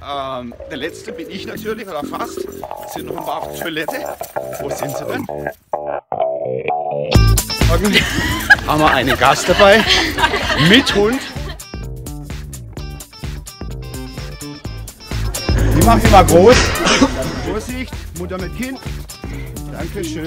Der letzte bin ich natürlich, oder fast. Sind noch ein paar auf der Toilette. Wo sind sie denn? Morgen haben wir einen Gast dabei mit Hund. Die mache ich mal groß. Vorsicht, Mutter mit Kind. Dankeschön.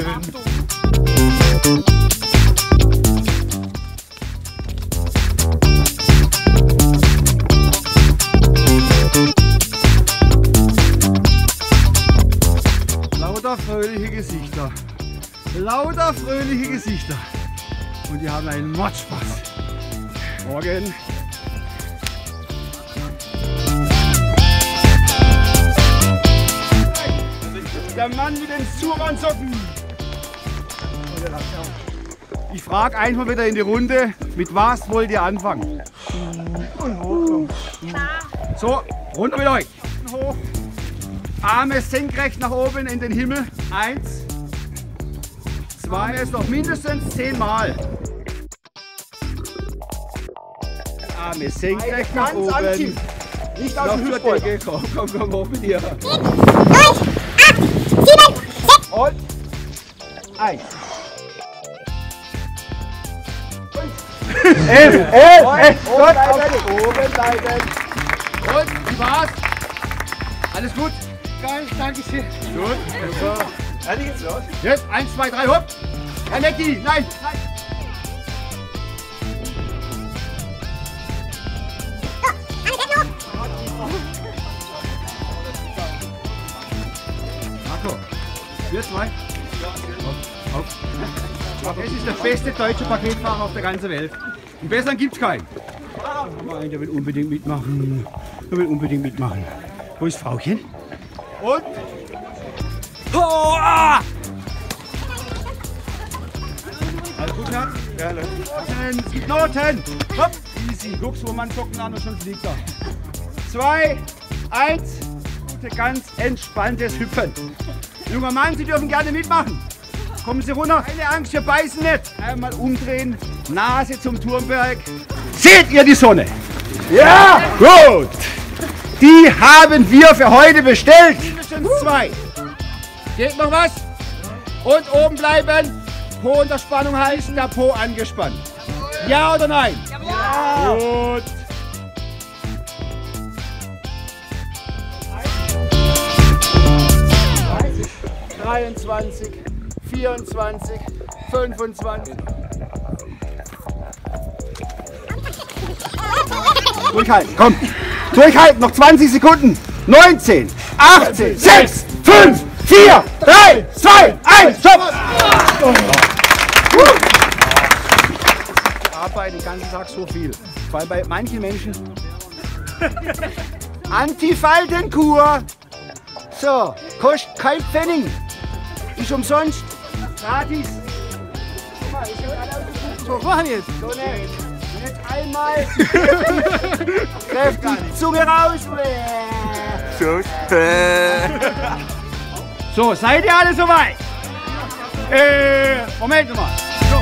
Lauter fröhliche Gesichter. Lauter fröhliche Gesichter. Und die haben einen Mordspaß. Morgen. Der Mann mit den Suran-Socken. Ich frage einfach wieder in die Runde, mit was wollt ihr anfangen? Und hoch. So, runter mit euch. Hoch. Arme senkrecht nach oben in den Himmel. 1, 2, ist noch mindestens 10 Mal. Arme senkrecht nach oben. Anziehen. Nicht aus dem Hüftbeuger. Komm, hoch mit dir. 9, 8, 7, 6 und 1. 11. Oben bleiben. Und, wie war's? Alles gut? Geil, danke schön. Gut, super. Dann geht's los. Jetzt, 1, 2, 3, hopp. Herr Necki, nein. Marco, wir zwei. Auf. Das ist der beste deutsche Paketfahrer auf der ganzen Welt. Einen besseren gibt's keinen. Nein, der will unbedingt mitmachen. Wo ist Frauchen? Und? Oh, ah! Alles gut, Herr? Ja, es gibt Noten. Hopp, easy. Guckst, wo man Socken an und schon fliegt er. 2, 1. Ganz entspanntes Hüpfen. Junger Mann, Sie dürfen gerne mitmachen. Kommen Sie runter. Keine Angst, wir beißen nicht. Einmal umdrehen, Nase zum Turmberg. Seht ihr die Sonne? Ja! Gut! Die haben wir für heute bestellt. Mindestens 2. Geht noch was? Und oben bleiben. Po unter Spannung halten, der Po angespannt. Ja oder nein? Ja! Gut! 23, 24, 25. Durchhalten, komm. Durchhalten, noch 20 Sekunden. 19, 18, 6, 5, 4, 3, 2, 1, stopp. Ich arbeite den ganzen Tag so viel. Vor allem bei manchen Menschen. Antifaltenkur. So, kostet kein Pfennig. Ist umsonst. Gratis. Guck mal, ich will alle auf so, machen jetzt. So nicht. Jetzt einmal. Greift die Zunge raus. So, seid ihr alle soweit? Moment mal. So.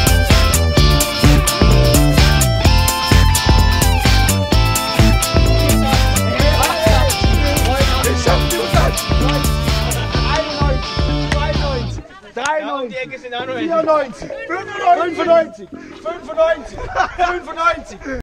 Die Ecke sind auch noch 94, 95, 95, 95, 95.